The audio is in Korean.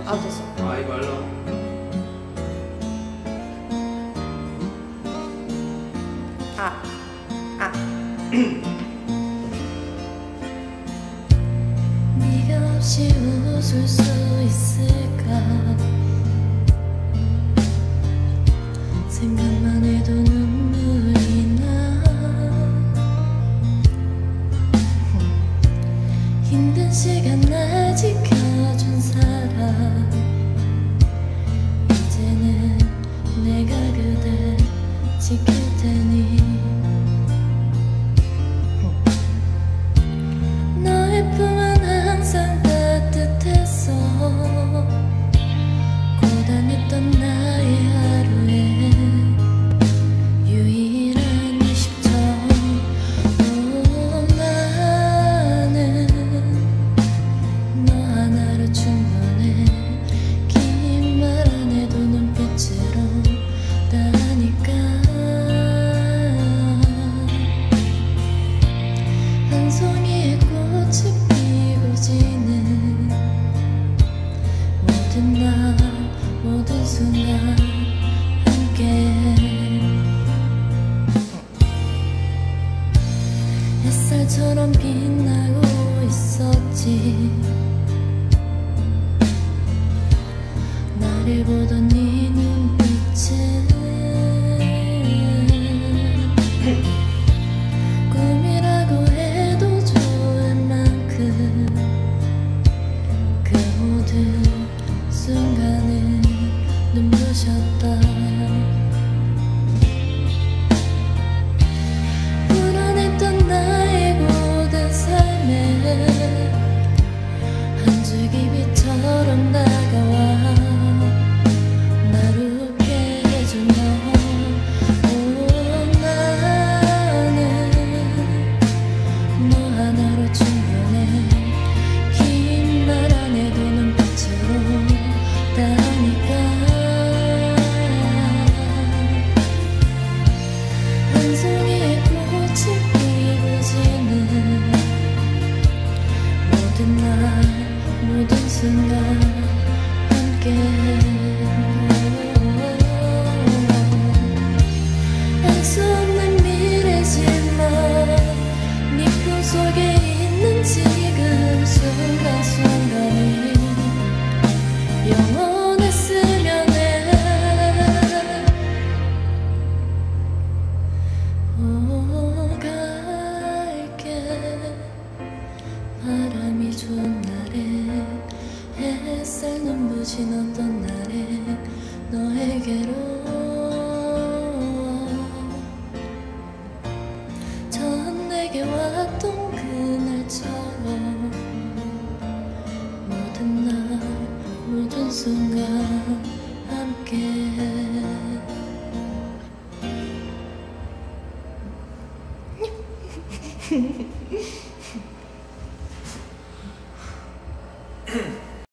아 됐어. 아 이거 알라. 네가 없이 웃을 수 있을까 생각만 해도 눈물이 나 힘든 시간 날 지켜준 사람 이제는 내가 그댈 지킬 테니 너의 품은 항상 따뜻했어 고단했던 나의 하루에 유일한 휴식처 나는 너 하나로 충분해 긴 말 안 해도 눈빛으로 다니까 한 송이의 꽃이 피고 지는 모든 날 모든 순간 함께 햇살처럼 빛나고 있었지 나를 보던 네 눈빛은 꿈이라고 해도 좋을 만큼 그 모든 순간을 눈부셨다 불안했던 나의 고된 삶에 한 줄기 빛처럼 다가와 나를 웃게 해준 너 나는 너 하나로 충분해 긴 말 안 해도 눈빛으로 다니까 한 송이의 꽃이 피고 지는 모든 날 모든 순간 함께 알 수 없는 미래지만 네 품속에 있는 지금 순간순간이 영원했으면 해 갈게 바람이 좋은 날에 햇살 눈부신 어떤 날에 너에게로 처음 내게 왔던 그날처럼 모든 날 모든 순간 함께